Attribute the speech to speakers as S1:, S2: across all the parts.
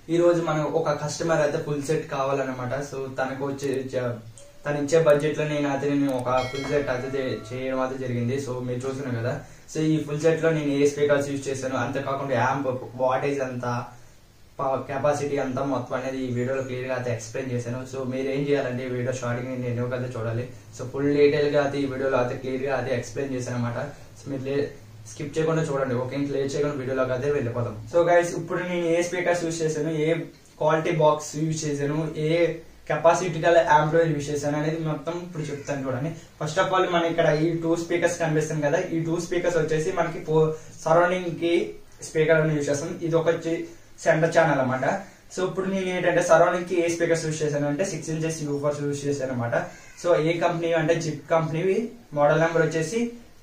S1: ఈ రోజు మనం ఒక కస్టమర్ అయితే ఫుల్ సెట్ కావాలన్నమాట. సో తనకు వచ్చే తను ఇచ్చే బడ్జెట్ లో నేను ఒక ఫుల్ సెట్ అయితే చేయడం అయితే జరిగింది. సో మీరు చూస్తున్నారు కదా. సో ఈ ఫుల్ సెట్ లో నేను ఏ స్పీకర్స్ యూజ్ చేశాను, అంతేకాకుండా యాంప్ వాటేజ్ అంతా కెపాసిటీ అంతా మొత్తం అనేది ఈ వీడియోలో క్లియర్ గా అయితే ఎక్స్ప్లెయిన్ చేశాను. సో మీరు ఏం చేయాలంటే ఈ వీడియో స్టార్టింగ్ నేను ఎన్నో అయితే చూడాలి. సో ఫుల్ డీటెయిల్ గా అయితే ఈ వీడియోలో అయితే క్లియర్ గా అయితే ఎక్స్ప్లెయిన్ చేశాను అనమాట. సో మీరు స్కిప్ చేయకుండా చూడండి. ఓకే, లేట్ చేయకుండా వీడియోలోకి అయితే వెళ్ళిపోదాం. సో గైస్, ఇప్పుడు నేను ఏ స్పీకర్స్ యూజ్ చేశాను, ఏ క్వాలిటీ బాక్స్ యూజ్ చేశాను, ఏ కెపాసిటీ గల యాంప్లిఫైయర్ యూజ్ చేశాను అనేది మొత్తం ఇప్పుడు చెప్తాను చూడండి. ఫస్ట్ ఆఫ్ ఆల్ మన ఇక్కడ ఈ 2 స్పీకర్స్ కనిపిస్తుంది కదా. ఈ 2 స్పీకర్స్ వచ్చేసి మనకి సరౌండింగ్ కి స్పీకర్ అని యూజ్ చేస్తాం. ఇది ఒక సెంటర్ ఛానల్ అనమాట. సో ఇప్పుడు నేను ఏంటంటే సరౌండింగ్ కి ఏ స్పీకర్స్ యూజ్ చేశాను అంటే 6 inches యూఫర్స్ యూజ్ చేశాను అనమాట. సో ఏ కంపెనీ అంటే జిప్ కంపెనీ, మోడల్ నెంబర్ వచ్చేసి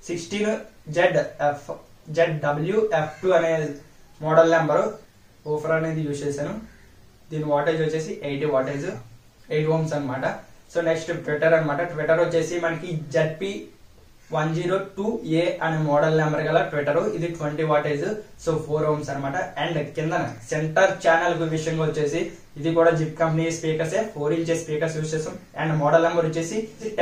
S1: 16ZWF2 అనే మోడల్ నెంబర్ ఊఫర్ అనేది యూజ్ చేశాను. దీని వాటేజ్ వచ్చేసి 80 వాటేజ్, 8 ohms అనమాట. సో నెక్స్ట్ ట్విట్టర్ అనమాట. ట్విట్టర్ వచ్చేసి మనకి ZP102A అనే మోడల్ నెంబర్ గల ట్విట్టర్. ఇది 20 వాటేజ్, సో 4 ohms అనమాట. అండ్ కింద సెంటర్ ఛానల్ విషయంగా వచ్చేసి ఇది కూడా zip company speakers, 4 inches speakers use చేస్తాం. అండ్ మోడల్ నెంబర్ వచ్చేసి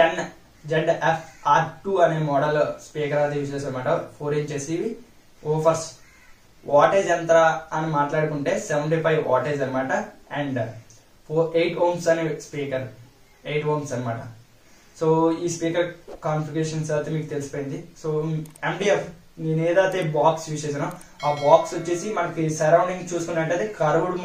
S1: 10ZFR2 అనే మోడల్ స్పీకర్ అది యూజ్ చేస్తాం అనమాట. 4 inches ఇవి ఓఫర్స్. వాటేజ్ ఎంత అని మాట్లాడుకుంటే 75 వాటేజ్ అనమాట. అండ్ 8 ohms అనే స్పీకర్, 8 ohms అనమాట. సో ఈ స్పీకర్ కాన్ఫిగరేషన్స్ అయితే మీకు తెలిసిపోయింది. సో MDF నేను ఏదైతే బాక్స్ యూజ్ చేసానో ఆ బాక్స్ వచ్చేసి మనకి సరౌండింగ్ చూసుకున్నట్టయితే కర్వ్డ్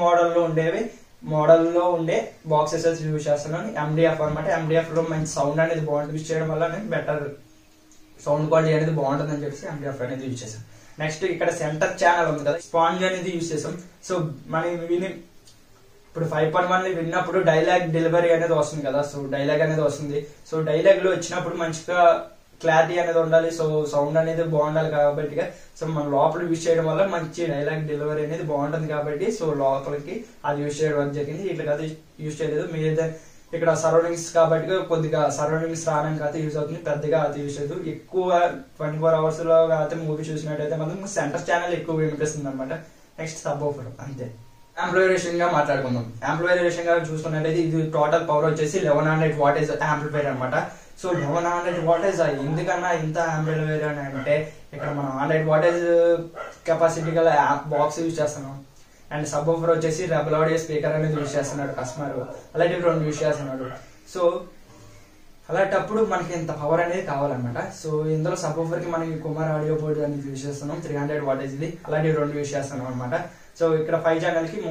S1: మోడల్లో ఉండే బాక్సెస్ యూజ్ చేస్తున్నాను. MDF అనమాట. MDF లో మంచి సౌండ్ అనేది బాగుంటుంది. యూజ్ చేయడం వల్ల నేను బెటర్ సౌండ్ క్వాలిటీ అనేది బాగుంటుంది అని చెప్పేసి MDF అనేది యూజ్ చేశాను. నెక్స్ట్ ఇక్కడ సెంటర్ ఛానల్ ఉంది కదా, స్పాంజ్ అనేది యూజ్ చేసాం. సో మనం ఇప్పుడు 5.1 విన్నప్పుడు డైలాగ్ డెలివరీ అనేది వస్తుంది కదా. సో డైలాగ్ అనేది వస్తుంది. సో డైలాగ్ లో వచ్చినప్పుడు మంచిగా క్లారిటీ అనేది ఉండాలి. సో సౌండ్ అనేది బాగుండాలి కాబట్టి సో మన లోపల యూజ్ చేయడం వల్ల మంచి డైలాగ్ డెలివరీ అనేది బాగుంటుంది కాబట్టి సో లోపలికి అది యూజ్ చేయడం జరిగింది. ఇట్లా అది యూజ్ చేయలేదు. మీరు ఇక్కడ సరౌండింగ్స్ కాబట్టి కొద్దిగా సరౌండింగ్స్ రావడానికి అయితే యూజ్ అవుతుంది, పెద్దగా అయితే యూజ్ చేయదు. ఎక్కువ 24 hours లో అయితే మూవీ చూసినట్టయితే మనం సెంటర్ ఛానల్ ఎక్కువ వినిపిస్తుంది అనమాట. నెక్స్ట్ సబ్ ఊఫర్ అంతే. యాంప్లిఫైర్ గా మాట్లాడుకుందాం. యాంప్లిఫైర్ గా చూసుకున్నట్టయితే ఇది టోటల్ పవర్ వచ్చేసి 1100 వాటేజ్ యాంప్లిఫైర్ అనమాట. సో 1100 వాటేజ్ ఎందుకన్నా ఇంత యాంప్లిఫైర్ అని అంటే ఇక్కడ మనం 100 వాటేజ్ కెపాసిటీ గల బాక్స్ యూజ్ చేస్తున్నాం. అండ్ సబ్ ఊఫర్ వచ్చేసి రెబల్ ఆడియో స్పీకర్ అనేది యూజ్ చేస్తున్నాడు కస్టమర్, అలాంటి 2 యూజ్ చేస్తున్నాడు. సో అలాంటప్పుడు మనకి ఇంత పవర్ అనేది కావాలన్నమాట. సో ఇందులో సబ్ ఊఫర్ కి మనకి కుమార్ ఆడియో బోర్డు అనేది యూజ్ చేస్తున్నాం, 300 వాటేజ్ ఇది, అలాంటి 2 యూజ్ చేస్తున్నాం అనమాట. సో ఇక్కడ 5 ఛానల్ కి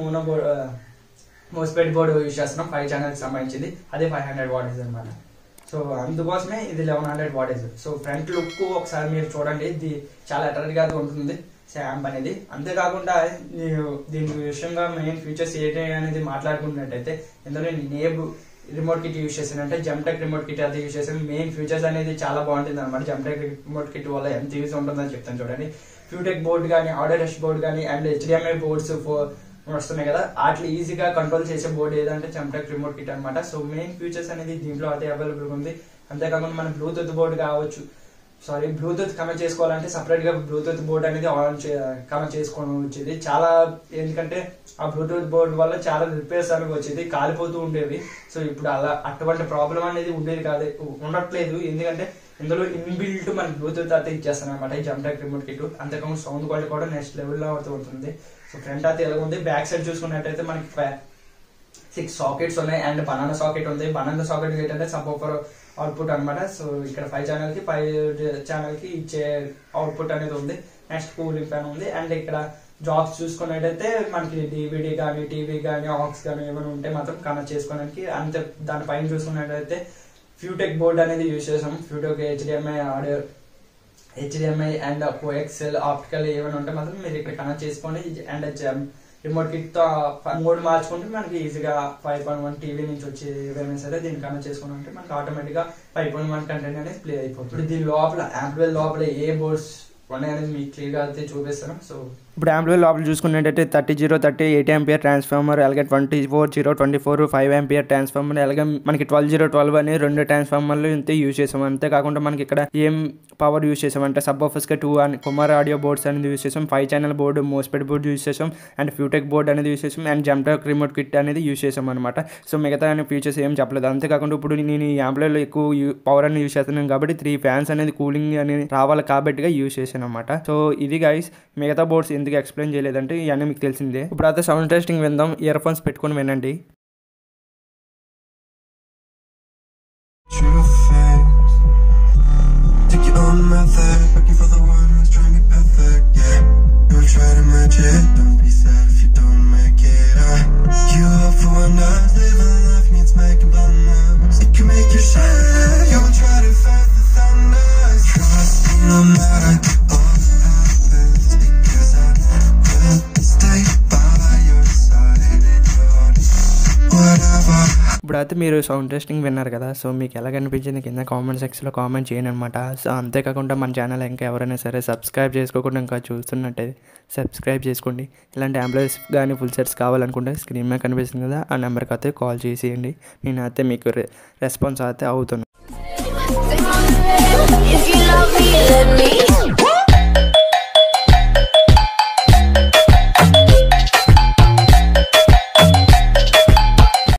S1: మోస్పెడ్ బోర్డు యూజ్ చేస్తున్నాం, 5 ఛానల్ కి సంబంధించింది, అదే 500 వాటేజ్ అనమాట. సో అందుకోసమే ఇది 1100 వాటేజ్. సో ఫ్రంట్ లుక్ ఒకసారి మీరు చూడండి, ఇది చాలా అట్రాక్టివ్ గా ఉంటుంది యాంప్ అనేది. అంతేకాకుండా దీని విషయంగా మెయిన్ ఫీచర్స్ ఏంటి అనేది మాట్లాడుకున్నట్టయితే ఇందులో నేను ఏ రిమోట్ కిట్ యూజ్ చేశాను అంటే జమ్టెక్ రిమోట్ కిట్ అది యూజ్ చేశాను. మెయిన్ ఫీచర్స్ అనేది చాలా బాగుంటుంది అనమాట. జమ్టెక్ రిమోట్ కిట్ వల్ల ఎంత యూజ్ ఉంటుందని చెప్తాను చూడండి. ఫ్యూటెక్ బోర్డ్ కానీ, ఆడియో డష్ బోర్డ్ కానీ, అండ్ HDMI బోర్డ్స్ వస్తున్నాయి కదా, వాటిని ఈజీగా కంట్రోల్ చేసే బోర్డు ఏదంటే జమ్టెక్ రిమోట్ కిట్ అనమాట. సో మెయిన్ ఫీచర్స్ అనేది దీంట్లో అయితే అవైలబుల్ ఉంది. అంతేకాకుండా మనం బ్లూటూత్ బోర్డు కావచ్చు, బ్లూటూత్ కనెక్ట్ చేసుకోవాలంటే సపరేట్ గా బ్లూటూత్ బోర్డ్ అనేది కనెక్ట్ చేసుకోవడం వచ్చేది చాలా. ఎందుకంటే ఆ బ్లూటూత్ బోర్డు వల్ల చాలా రిపేర్స్ అనేవి వచ్చేది, కాలిపోతూ ఉండేవి. సో ఇప్పుడు అటువంటి ప్రాబ్లం అనేది ఉండట్లేదు. ఎందుకంటే ఇందులో ఇన్బిల్ట్ మన బ్లూటూత్ అయితే ఇచ్చేస్తాను అనమాట ఈ జమ్టెక్ రిమోట్ కిట్. అంతేకాకుండా సౌండ్ క్వాలిటీ కూడా నెక్స్ట్ లెవెల్ లో అవుతూ ఉంటుంది. సో ఫ్రంట్ అయితే ఎలా ఉంది, బ్యాక్ సైడ్ చూసుకున్నట్టయితే మనకి 6 సాకెట్స్ ఉన్నాయి అండ్ బనానా సాకెట్ ఉంది. బనానా సాకెట్ ఏంటంటే సబ్ ఊఫర్ అవుట్పుట్ అనమాట. సో ఇక్కడ 5 ఛానల్ కి 5 ఛానల్ కి ఇచ్చే అవుట్పుట్ అనేది ఉంది. నెక్స్ట్ కూలింగ్ ఫ్యాన్ ఉంది. అండ్ ఇక్కడ జాబ్స్ చూసుకున్నట్టయితే మనకి DVD కానీ, టీవీ కానీ, ఆక్స్ కానీ ఏమైనా ఉంటే మాత్రం కనెక్ట్ చేసుకోవడానికి. అంతే దానిపైన చూసుకున్నట్టయితే ఫ్యూటెక్ బోర్డ్ అనేది యూజ్ చేసాం. Futech HDMI and coaxial optical ఏమైనా ఉంటే మాత్రం మీరు ఇక్కడ కనెక్ట్ చేసుకోండి. అండ్ రిమోట్ కిట్ తో మోడ్ మార్చుకుంటే మనకి ఈజీగా 5.1 టీవీ నుంచి వచ్చే ఏవైనా సరే దీన్ని కనెక్ట్ చేసుకుని ఉంటే మనకి ఆటోమేటిక్ గా 5.1 కంటెంట్ అనేది ప్లే అయిపోతుంది. ఇప్పుడు దీని లోపల యాంప్లిఫైర్ లోపల ఏ బోర్డ్స్ ఉన్నాయి అనేది మీకు క్లియర్గా అయితే చూపిస్తాను. సో
S2: ఇప్పుడు యాంప్లిఫైర్ లోపల చూసుకున్నట్టయితే 3030 8 ఆంపియర్ ట్రాన్స్ఫార్మర్, అలాగే 24024 5 ఆంపియర్ ట్రాన్స్ఫార్మర్, అలాగే మనకి 12012 అని 2 ట్రాన్స్ఫార్మర్లు ఇంతే యూజ్ చేసాం. అంతేకాకుండా మనకి ఇక్కడ ఏం పవర్ యూజ్ చేసామంటే సబ్ ఆఫర్స్గా 2 కుమార్ ఆడియో బోర్డ్స్ అనేది యూజ్ చేసాం, 5 channel board, mosfet board use చేసాం, అండ్ ఫ్యూటెక్ బోర్డ్ అనేది యూజ్ చేసాం, అండ్ జంప్టాక్ రిమోట్ కిట్ అనేది యూజ్ చేసాం అనమాట. సో మిగతా ఫీచర్స్ ఏం చెప్పలేదు. అంతేకాకుండా ఇప్పుడు నేను ఈ యాంప్లిఫైర్లో ఎక్కువ పవర్ అనేది యూజ్ చేస్తున్నాను కాబట్టి 3 ఫ్యాన్స్ అనేది కూలింగ్ అనేది రావాలి కాబట్టిగా యూజ్ చేశాను అనమాట. సో ఇది గైస్, మిగతా బోర్డ్స్ ఎందుకు ఎక్స్ప్లెయిన్ చేయలేదంటే ఇవన్నీ మీకు తెలిసిందే. ఇప్పుడు అయితే సౌండ్ టెస్టింగ్ విందాం, ఇయర్ ఫోన్స్ పెట్టుకొని వినండి. ఇప్పుడైతే మీరు సౌండ్ టెస్టింగ్ విన్నారు కదా. సో మీకు ఎలా కనిపించింది కింద కామెంట్ సెక్షన్లో కామెంట్ చేయండి అనమాట. సో అంతేకాకుండా మన ఛానల్ ఇంకా ఎవరైనా సరే సబ్స్క్రైబ్ చేసుకోకుండా ఇంకా చూస్తున్నట్టయితే సబ్స్క్రైబ్ చేసుకోండి. ఇలాంటి యాంప్లిఫైర్స్ కానీ ఫుల్ సెట్స్ కావాలనుకుంటే స్క్రీన్ మీద కనిపిస్తుంది కదా, ఆ నెంబర్కి అయితే కాల్ చేసేయండి. నేను అయితే మీకు రెస్పాన్స్ అయితే అవుతున్నాను.